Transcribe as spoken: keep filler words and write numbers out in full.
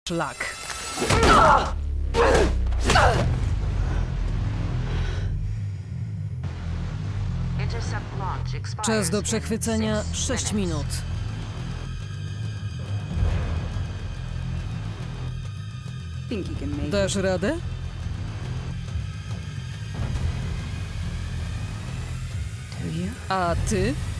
Szlak. Czas do przechwycenia sześć minut. Dasz radę? A ty?